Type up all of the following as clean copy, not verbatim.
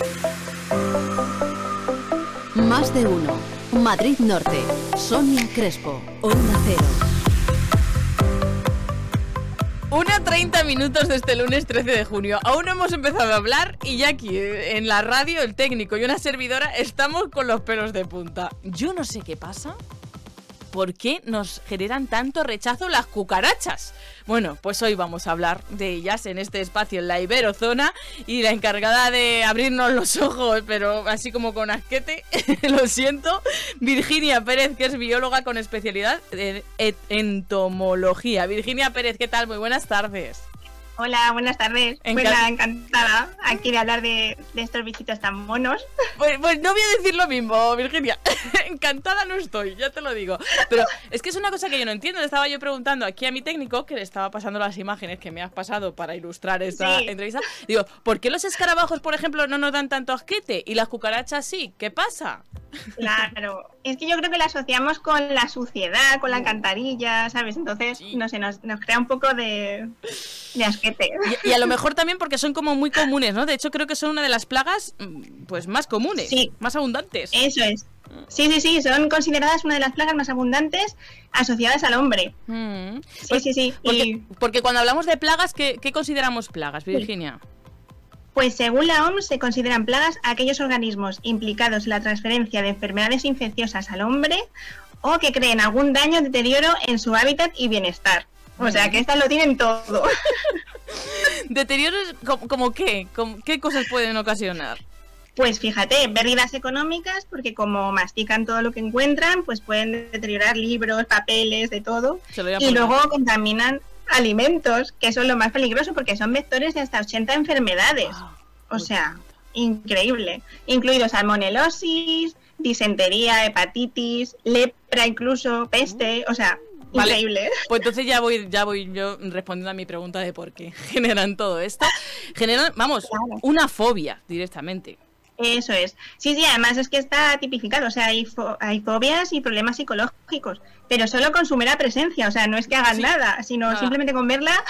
Más de uno. Madrid Norte. Sonia Crespo. Onda Cero. 1:30 de este lunes 13 de junio. Aún no hemos empezado a hablar y ya aquí en la radio el técnico y una servidora estamos con los pelos de punta. Yo no sé qué pasa. ¿Por qué nos generan tanto rechazo las cucarachas? Bueno, pues hoy vamos a hablar de ellas en este espacio en la Iberozona y la encargada de abrirnos los ojos, pero así como con asquete, lo siento, Virginia Pérez, que es bióloga con especialidad en entomología. Virginia Pérez, ¿qué tal? Muy buenas tardes. Hola, buenas tardes. Pues nada, encantada aquí de hablar de estos bichitos tan monos. Pues no voy a decir lo mismo, Virginia. Encantada no estoy, ya te lo digo. Pero es que es una cosa que yo no entiendo. Le estaba yo preguntando aquí a mi técnico, que le estaba pasando las imágenes que me has pasado para ilustrar esta entrevista. Digo, ¿por qué los escarabajos, por ejemplo, no nos dan tanto asquete y las cucarachas sí? ¿Qué pasa? Claro, es que yo creo que la asociamos con la suciedad, con la alcantarilla, ¿sabes? Entonces, no sé, nos crea un poco de asquete. Y a lo mejor también porque son como muy comunes, ¿no? De hecho, creo que son una de las plagas pues más comunes, más abundantes. Eso es. Sí, son consideradas una de las plagas más abundantes asociadas al hombre. Sí. Porque cuando hablamos de plagas, ¿qué consideramos plagas, Virginia? Pues según la OMS se consideran plagas aquellos organismos implicados en la transferencia de enfermedades infecciosas al hombre o que creen algún daño o deterioro en su hábitat y bienestar. O sea, que estas lo tienen todo. ¿Deterioros como qué? ¿Qué cosas pueden ocasionar? Pues fíjate, pérdidas económicas, porque como mastican todo lo que encuentran, pues pueden deteriorar libros, papeles, de todo. Y luego contaminan alimentos, que eso es lo más peligroso, porque son vectores de hasta 80 enfermedades. O sea, increíble. Incluidos salmonelosis, disentería, hepatitis, lepra incluso, peste, o sea... Vale, increíble. pues entonces ya voy yo respondiendo a mi pregunta de por qué generan todo esto. Generan, vamos, una fobia directamente. Eso es. Sí, además es que está tipificado, o sea, hay fobias y problemas psicológicos, pero solo con su mera presencia, o sea, no es que hagan nada, sino simplemente con verla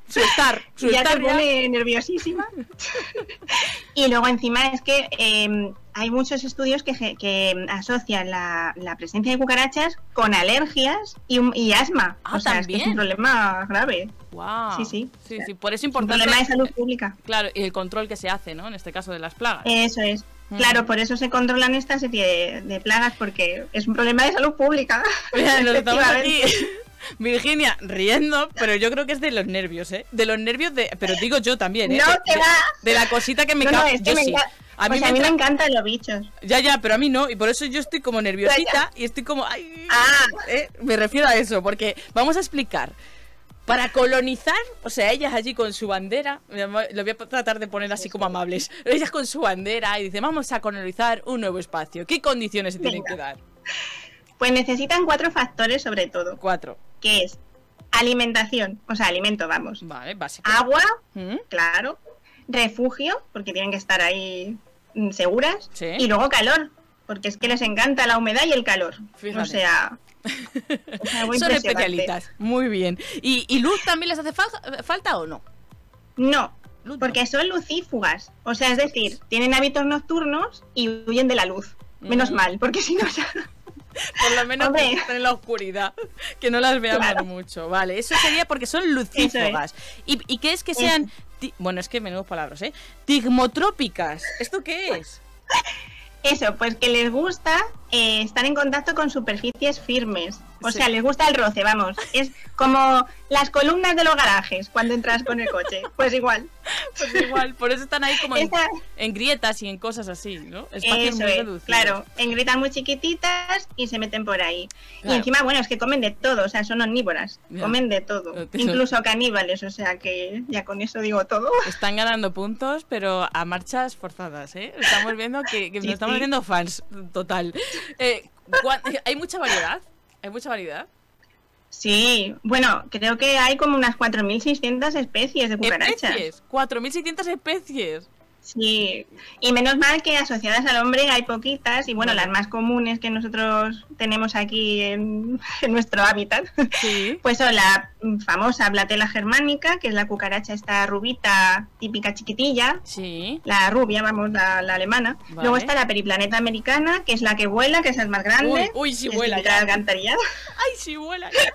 ya te pone nerviosísima. Y luego encima es que hay muchos estudios que asocian la presencia de cucarachas con alergias y asma. O sea, es que es un problema grave. Wow. Sí, por eso es importante. Un problema de salud pública. Claro, y el control que se hace, ¿no? En este caso de las plagas. Eso es. Claro, por eso se controlan esta serie de plagas, porque es un problema de salud pública. Mira, nos estamos aquí, Virginia, riendo, pero yo creo que es de los nervios, ¿eh? De los nervios pero digo yo también, ¿eh? No te va. De la cosita que me cae. Yo sí. A mí me encantan los bichos. Ya, pero a mí no, y por eso yo estoy como nerviosita y estoy como... me refiero a eso, porque vamos a explicar. Para colonizar, o sea, ellas allí con su bandera, lo voy a tratar de poner así como amables, ellas con su bandera y dicen, vamos a colonizar un nuevo espacio. ¿Qué condiciones se tienen que dar? Pues necesitan 4 factores sobre todo. 4. Que es alimentación, o sea, alimento, vamos. Vale, básico. Agua, claro. Refugio, porque tienen que estar ahí seguras. ¿Sí? Y luego calor, porque es que les encanta la humedad y el calor. Fíjate. O sea... Son especialistas, muy bien. ¿Y luz también les hace falta o no? No, porque son lucífugas. O sea, es decir, tienen hábitos nocturnos y huyen de la luz. Menos mal, porque si no... Por lo menos en la oscuridad, que no las veamos mucho. Vale, eso sería porque son lucífugas. ¿Y qué es que sean... Bueno, es que menudos palabras, ¿eh? Tigmotrópicas. ¿Esto qué es? Eso, pues que les gusta estar en contacto con superficies firmes. O sea, les gusta el roce, vamos. Es como las columnas de los garajes cuando entras con el coche. Pues igual. Por eso están ahí como en grietas y en cosas así, ¿no? Espacios muy reducidos. Claro, en grietas muy chiquititas y se meten por ahí. Claro. Y encima, bueno, es que comen de todo, o sea, son omnívoras. Comen de todo. Incluso caníbales, o sea que ya con eso digo todo. Están ganando puntos, pero a marchas forzadas, ¿eh? Estamos viendo que nos estamos viendo fans, total. ¿Hay mucha variedad? ¿Hay mucha variedad? Sí, bueno, creo que hay como unas 4.600 especies de cucarachas. ¿Especies? ¿4.600 especies? Sí, y menos mal que asociadas al hombre hay poquitas, y bueno, las más comunes que nosotros tenemos aquí en nuestro hábitat, sí. Pues son la famosa Blatella germanica, que es la cucaracha esta rubita, típica chiquitilla, sí. La rubia, vamos, la alemana. Vale. Luego está la periplaneta americana, que es la que vuela, que esa es más grande. Uy, sí es vuela ya. Alcantarillada. Ay, sí vuela ya.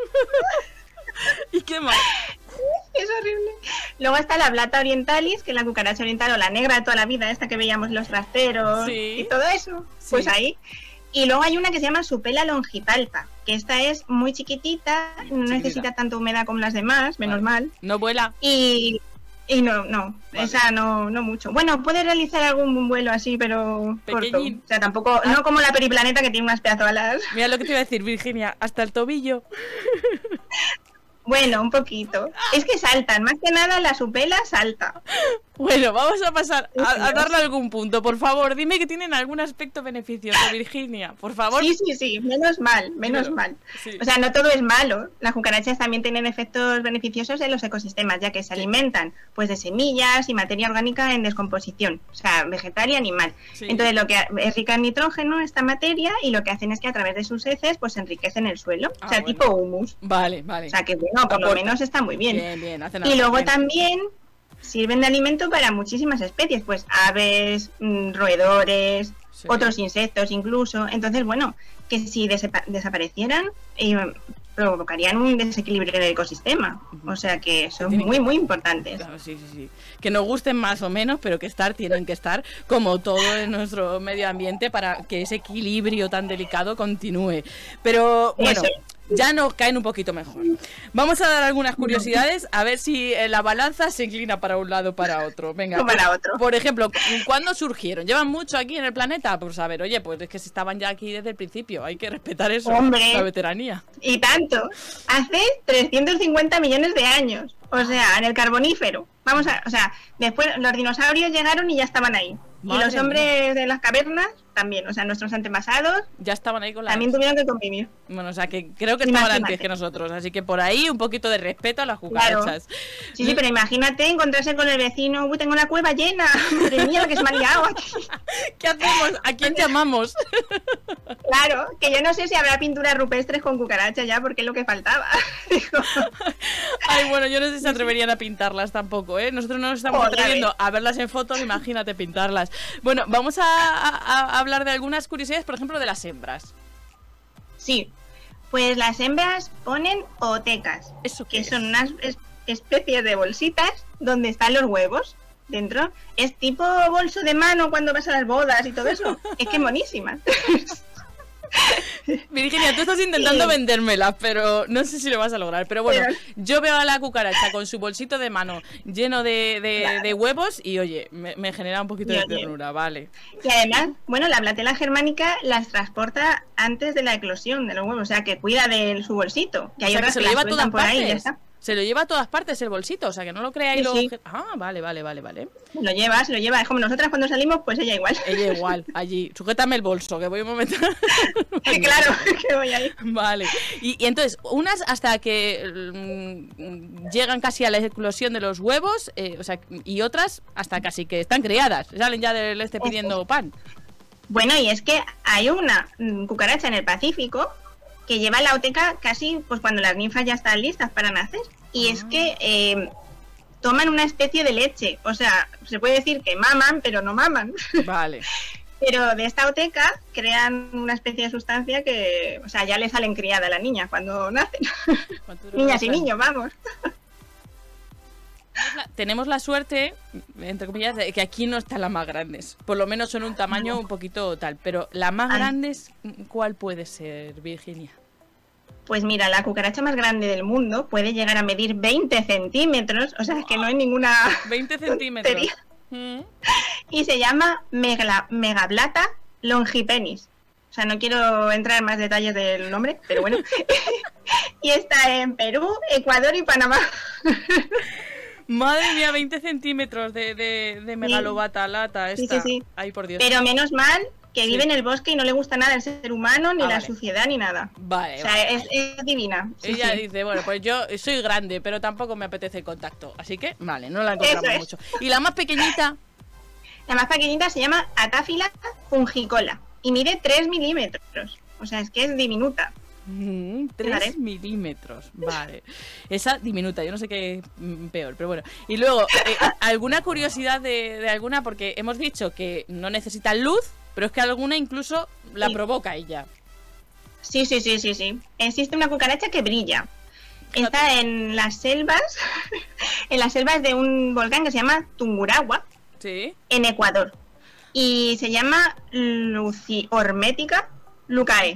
¿Y qué más? Es horrible. Luego está la Blata orientalis, que es la cucaracha oriental o la negra de toda la vida, esta que veíamos en los trasteros y todo eso. Sí. Pues ahí. Y luego hay una que se llama Supela longipalpa, que esta es muy chiquitita, no necesita tanta humedad como las demás, menos mal. No vuela. Y no, vale. Esa no mucho. Bueno, puede realizar algún vuelo así, pero pequeñín. Corto. O sea, tampoco, no como la periplaneta que tiene unas pedazos alas. Mira lo que te iba a decir, Virginia, hasta el tobillo. Bueno, un poquito. Es que saltan, más que nada la supela salta. Bueno, vamos a pasar a darle algún punto. Por favor, dime que tienen algún aspecto beneficioso, Virginia. Por favor. Sí, menos mal. Sí. O sea, no todo es malo. Las cucarachas también tienen efectos beneficiosos en los ecosistemas, ya que se alimentan pues de semillas y materia orgánica en descomposición, o sea, vegetal y animal. Sí. Entonces, lo que es rica en nitrógeno, esta materia, y lo que hacen es que a través de sus heces pues enriquecen el suelo. O sea, bueno. Tipo humus. Vale. O sea, que bueno, por lo menos está muy bien. Bien. Y luego también sirven de alimento para muchísimas especies, pues aves, roedores, otros insectos incluso. Entonces, bueno, que si desaparecieran, provocarían un desequilibrio en el ecosistema. O sea que son muy importantes. Claro, sí. Que nos gusten más o menos, pero que tienen que estar, como todo en nuestro medio ambiente, para que ese equilibrio tan delicado continúe. Pero bueno, ya nos caen un poquito mejor. Vamos a dar algunas curiosidades, a ver si la balanza se inclina para un lado o para otro. Venga, para otro. Por ejemplo, ¿cuándo surgieron? ¿Llevan mucho aquí en el planeta? Pues a ver, oye, pues es que estaban ya aquí desde el principio. Hay que respetar eso, hombre, la veteranía. Y tanto. Hace 350 millones de años. O sea, en el Carbonífero. O sea, después los dinosaurios llegaron y ya estaban ahí. Madre y los hombres de las cavernas también, o sea, nuestros antepasados ya estaban ahí con también tuvieron que convivir. Bueno, o sea, que creo que estaban antes que nosotros, así que por ahí un poquito de respeto a las cucarachas. Claro. Sí, pero imagínate encontrarse con el vecino, uy, tengo la cueva llena, madre mía, que se me ha liado aquí. ¿Qué hacemos? ¿A quién llamamos? Claro, que yo no sé si habrá pinturas rupestres con cucarachas ya, porque es lo que faltaba. Ay, bueno, yo no sé si se atreverían a pintarlas tampoco, ¿eh? Nosotros no nos estamos atreviendo a verlas en fotos, imagínate pintarlas. Bueno, vamos a hablar de algunas curiosidades, por ejemplo, de las hembras. Sí, pues las hembras ponen ootecas, ¿Eso qué que es? Son unas especies de bolsitas donde están los huevos dentro. Es tipo bolso de mano cuando vas a las bodas y todo eso. Es que monísimas. Virginia, tú estás intentando vendérmelas, pero no sé si lo vas a lograr. Pero bueno, yo veo a la cucaracha con su bolsito de mano lleno de huevos y oye, me genera un poquito de ternura, vale. Y además, bueno, la Blatella germanica las transporta antes de la eclosión de los huevos, o sea que cuida de su bolsito. Que hay otras que se lo lleva a todas por ahí y ya partes. está. Se lo lleva a todas partes el bolsito, o sea que no lo crea y Sí. Ah, vale. Se lo lleva. Es como nosotras cuando salimos, pues ella igual. Ella igual, allí. Sujétame el bolso, que voy un momento. Claro, que voy ahí. Vale. Y entonces, unas hasta que llegan casi a la eclosión de los huevos, o sea, y otras hasta casi que están criadas. Salen ya del pidiendo pan. Bueno, y es que hay una cucaracha en el Pacífico que lleva la oteca casi pues cuando las ninfas ya están listas para nacer. Y es que toman una especie de leche. O sea, se puede decir que maman, pero no maman. Vale. Pero de esta oteca crean una especie de sustancia que, o sea, ya le salen criada a la niña cuando nacen. Niñas y niños, vamos. Tenemos la suerte, entre comillas, de que aquí no están las más grandes. Por lo menos son un tamaño un poquito tal. Pero la más grande, ¿cuál puede ser, Virginia? Pues mira, la cucaracha más grande del mundo puede llegar a medir 20 centímetros. O sea, es que no hay ninguna... 20 centímetros. Y se llama Megablata longipenis. O sea, no quiero entrar en más detalles del nombre, pero bueno. Y está en Perú, Ecuador y Panamá. Madre mía, 20 centímetros de megalobata lata esta. Sí. Ay, por Dios. Pero menos mal que vive en el bosque y no le gusta nada el ser humano, ni la suciedad, ni nada. Vale. O sea, es divina. Ella dice, bueno, pues yo soy grande, pero tampoco me apetece el contacto. Así que, vale, no la encontramos mucho. ¿Y la más pequeñita? La más pequeñita se llama Atáfila fungicola y mide 3 milímetros. O sea, es que es diminuta. 3 milímetros, vale. Esa diminuta, yo no sé qué es peor, pero bueno. Y luego, ¿alguna curiosidad de alguna? Porque hemos dicho que no necesita luz, pero es que alguna incluso la provoca ella. Sí. Existe una cucaracha que brilla. Está en las selvas, de un volcán que se llama Tungurahua, ¿sí? En Ecuador. Y se llama Luciormetica lucae.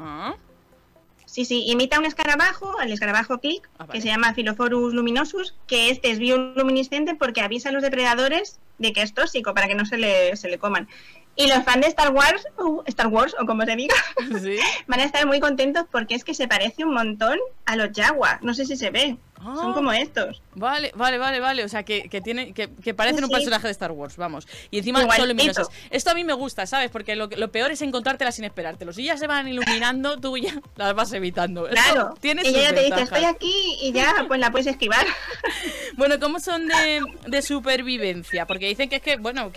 Sí, imita un escarabajo, el escarabajo click, vale. Que se llama Philophorus luminosus, que es bioluminiscente porque avisa a los depredadores de que es tóxico para que no se le coman. Y los fans de Star Wars, o como se diga, ¿sí? Van a estar muy contentos porque es que se parece un montón a los jaguars. No sé si se ve. Son como estos. Vale. O sea, que parecen un personaje de Star Wars, vamos. Y encima son luminosas. Esto a mí me gusta, ¿sabes? Porque lo peor es encontrártelas sin esperártelo. Si ya se van iluminando, tú ya las vas evitando. Claro. Y ella ya te dice, estoy aquí, y ya pues la puedes esquivar. Bueno, ¿cómo son de supervivencia? Porque dicen que es que, bueno,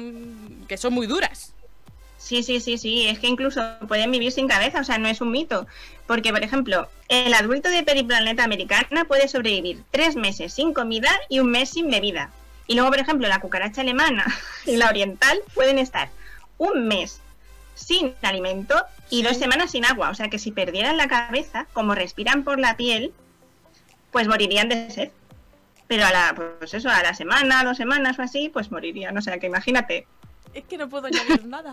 que son muy duras. Sí, es que incluso pueden vivir sin cabeza, o sea, no es un mito. Porque, por ejemplo, el adulto de Periplaneta Americana puede sobrevivir 3 meses sin comida y 1 mes sin bebida. Y luego, por ejemplo, la cucaracha alemana y la oriental pueden estar 1 mes sin alimento y 2 semanas sin agua. O sea, que si perdieran la cabeza, como respiran por la piel, pues morirían de sed. Pero a la semana, 2 semanas o así, pues morirían. O sea, que imagínate. Es que no puedo añadir nada.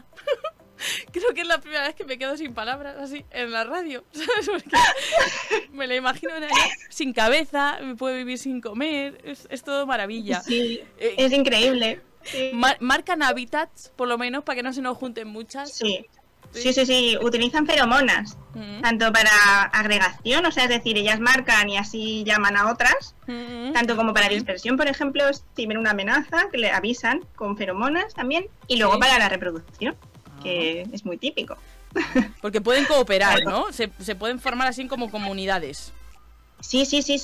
Creo que es la primera vez que me quedo sin palabras así en la radio, ¿sabes? Porque me la imagino sin cabeza, me puede vivir sin comer, es todo maravilla. Sí, es increíble. Sí. ¿Marcan hábitats, por lo menos, para que no se nos junten muchas? Sí. Utilizan feromonas, tanto para agregación, o sea, es decir, ellas marcan y así llaman a otras, tanto como para dispersión, por ejemplo, si ven una amenaza, que le avisan con feromonas también, y luego para la reproducción, que es muy típico. Porque pueden cooperar, ¿no? Se pueden formar así como comunidades. Sí.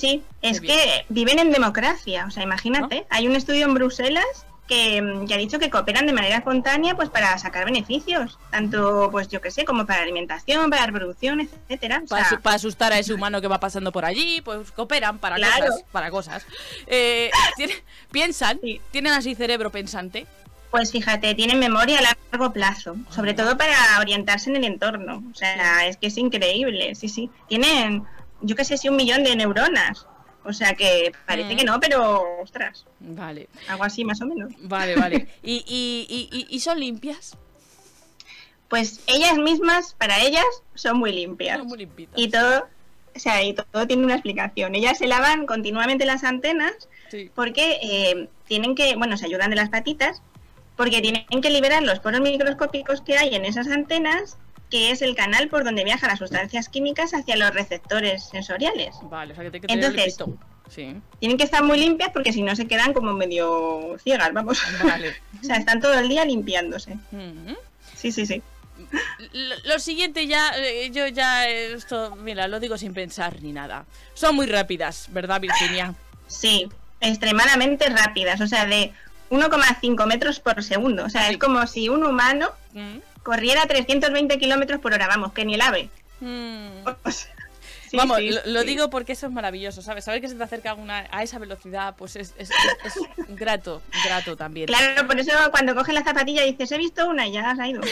Es que viven en democracia, o sea, imagínate, hay un estudio en Bruselas que ha dicho que cooperan de manera espontánea pues para sacar beneficios, tanto pues yo que sé, como para alimentación, para reproducción, etcétera. Para asustar a ese humano que va pasando por allí, pues cooperan para cosas. Piensan, tienen así cerebro pensante. Pues fíjate, tienen memoria a largo plazo, sobre todo para orientarse en el entorno. O sea, es que es increíble, sí. Tienen, yo que sé, 1 millón de neuronas. O sea que parece que no, pero ostras. Vale. Algo así más o menos. Vale. ¿Y son limpias? Pues ellas mismas, para ellas, son muy limpias. Son muy limpitas. Y todo tiene una explicación. Ellas se lavan continuamente las antenas porque tienen que, se ayudan de las patitas, porque tienen que liberar los poros microscópicos que hay en esas antenas, que es el canal por donde viajan las sustancias químicas hacia los receptores sensoriales. Vale, o sea que tiene que tener entonces, tienen que estar muy limpias porque si no se quedan como medio ciegas, vamos. Vale. O sea, están todo el día limpiándose. Sí. Lo siguiente esto, mira, lo digo sin pensar ni nada. Son muy rápidas, ¿verdad, Virginia? Sí, extremadamente rápidas, o sea, de 1,5 metros por segundo. O sea, es como si un humano corriera 320 kilómetros por hora, vamos, que ni el ave. Lo digo porque eso es maravilloso, ¿sabes? Saber que se te acerca a esa velocidad, pues es grato también. Claro, por eso cuando coges la zapatilla dices, he visto una y ya has ido.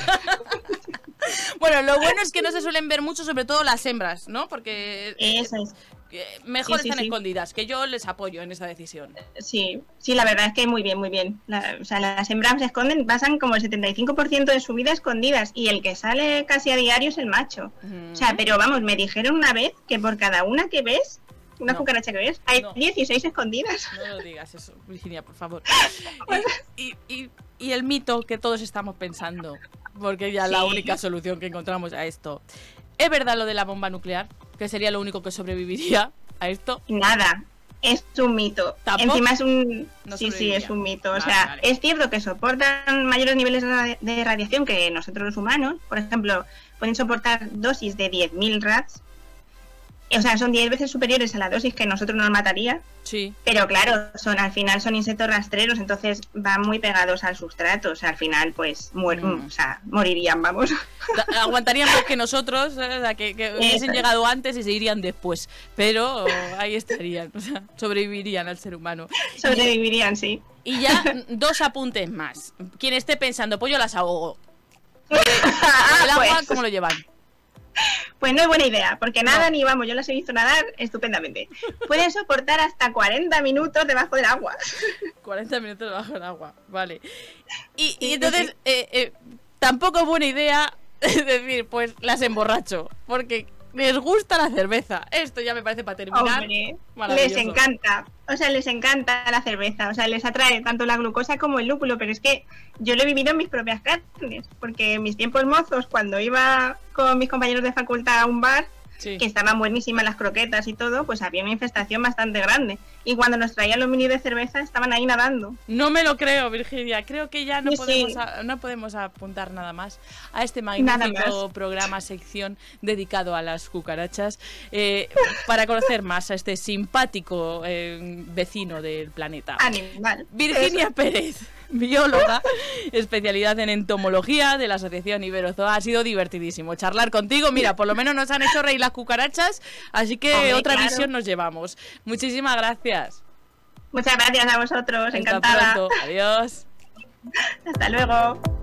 Bueno, lo bueno es que no se suelen ver mucho, sobre todo las hembras, ¿no? Porque eso es. Mejor están escondidas, que yo les apoyo en esa decisión. Sí, la verdad es que muy bien. Las hembras se esconden, pasan como el 75% de su vida escondidas y el que sale casi a diario es el macho. O sea, pero vamos, me dijeron una vez que por cada una que ves, cucaracha que ves, hay 16 escondidas. No lo digas eso, Virginia, por favor. Y el mito que todos estamos pensando, porque ya la única solución que encontramos a esto. ¿Es verdad lo de la bomba nuclear? Que sería lo único que sobreviviría a esto. Nada, es un mito. ¿Tampoco? Encima es un... Sí, es un mito. O sea, es cierto que soportan mayores niveles de radiación que nosotros los humanos. Por ejemplo, pueden soportar dosis de 10.000 rads. O sea, son 10 veces superiores a la dosis que nosotros nos mataría. Sí. Pero claro, al final son insectos rastreros, entonces van muy pegados al sustrato. O sea, al final, pues, morirían, vamos. Aguantarían más que nosotros, que hubiesen llegado antes y se irían después. Pero ahí estarían, o sea, sobrevivirían al ser humano. Sobrevivirían, sí. Y ya 2 apuntes más. Quien esté pensando, pues yo las ahogo. ¿El agua pues, cómo lo llevan? Pues no es buena idea, porque nadan y vamos, yo las he visto nadar estupendamente. Pueden soportar hasta 40 minutos debajo del agua. 40 minutos debajo del agua, vale. Y entonces, tampoco es buena idea decir, pues las emborracho, porque les gusta la cerveza. Esto ya me parece para terminar. Hombre, les encanta. O sea, les encanta la cerveza. O sea, les atrae tanto la glucosa como el lúpulo. Pero es que yo lo he vivido en mis propias carnes. Porque en mis tiempos mozos, cuando iba con mis compañeros de facultad a un bar, que estaban buenísimas las croquetas y todo, pues había una infestación bastante grande. Y cuando nos traían los minis de cerveza, estaban ahí nadando. No me lo creo, Virginia. Creo que ya no podemos apuntar nada más a este magnífico programa, sección dedicado a las cucarachas, para conocer más a este simpático vecino del planeta. Animal. Virginia Pérez, bióloga, especialidad en entomología de la Asociación Iberozoa. Ha sido divertidísimo charlar contigo. Mira, por lo menos nos han hecho reír las cucarachas, así que otra visión nos llevamos. Muchísimas gracias. Muchas gracias a vosotros, encantada. Hasta pronto, adiós. Hasta luego.